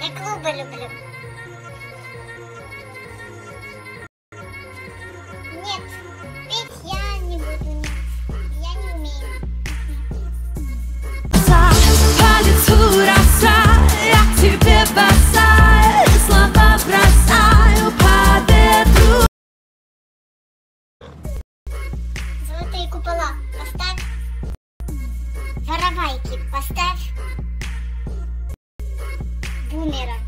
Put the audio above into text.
Я клубы люблю. Нет, петь я не буду, нет. Я не умею. По лицу роса, я к тебе бросаю, слова бросаю по ветру. Золотые купола поставь. Воровайки поставь. Бумера.